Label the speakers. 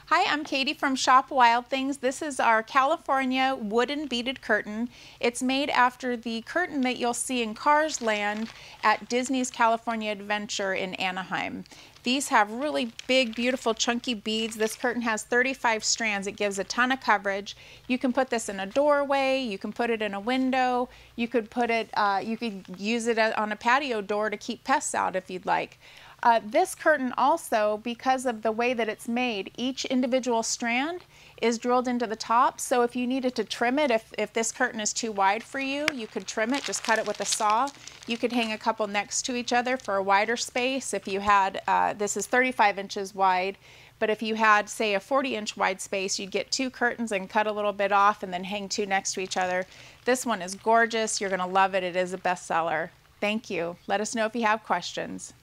Speaker 1: Hi, I'm Katie from ShopWildThings. This is our California wooden beaded curtain. It's made after the curtain that you'll see in Cars Land at Disney's California Adventure in Anaheim. These have really big, beautiful, chunky beads. This curtain has 35 strands. It gives a ton of coverage. You can put this in a doorway. You can put it in a window. You could put it. You could use it on a patio door to keep pests out if you'd like. This curtain also, because of the way that it's made, each individual strand is drilled into the top. So if you needed to trim it, if this curtain is too wide for you, you could trim it, just cut it with a saw. You could hang a couple next to each other for a wider space. If you had, this is 35 inches wide, but if you had, say, a 40-inch wide space, you'd get two curtains and cut a little bit off and then hang two next to each other. This one is gorgeous. You're going to love it. It is a bestseller. Thank you. Let us know if you have questions.